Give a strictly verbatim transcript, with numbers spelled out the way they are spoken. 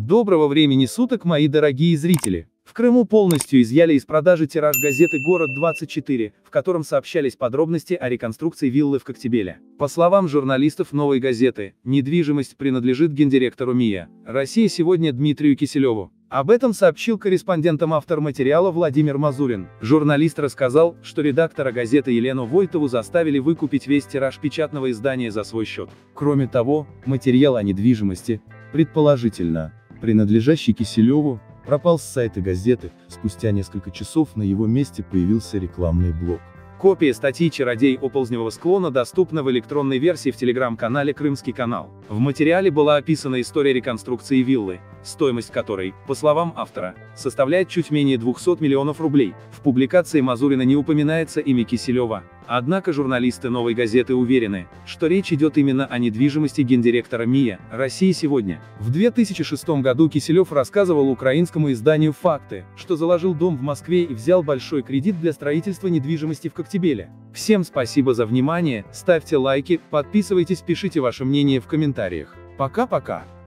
Доброго времени суток, мои дорогие зрители! В Крыму полностью изъяли из продажи тираж газеты «Город двадцать четыре», в котором сообщались подробности о реконструкции виллы в Коктебеле. По словам журналистов «Новой газеты», недвижимость принадлежит гендиректору МИА «Россия сегодня» Дмитрию Киселеву. Об этом сообщил корреспондентам автор материала Владимир Мазурин. Журналист рассказал, что редактора газеты Елену Войтову заставили выкупить весь тираж печатного издания за свой счет. Кроме того, материал о недвижимости, предположительно принадлежащий Киселеву, пропал с сайта газеты. Спустя несколько часов на его месте появился рекламный блок. Копия статьи «Чародей оползневого склона» доступна в электронной версии в телеграм-канале «Крымский канал». В материале была описана история реконструкции виллы, стоимость которой, по словам автора, составляет чуть менее двухсот миллионов рублей. В публикации Мазурина не упоминается имя Киселева. Однако журналисты «Новой газеты» уверены, что речь идет именно о недвижимости гендиректора МИА «Россия сегодня». В две тысячи шестом году Киселев рассказывал украинскому изданию «Факты», что заложил дом в Москве и взял большой кредит для строительства недвижимости в Коктебеле. Всем спасибо за внимание, ставьте лайки, подписывайтесь, пишите ваше мнение в комментариях. Пока-пока.